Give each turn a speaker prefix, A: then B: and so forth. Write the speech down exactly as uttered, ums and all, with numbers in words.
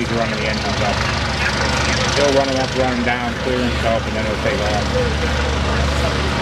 A: he's running the engines up. He'll run them up, run them down, clear himself, and then he'll take off.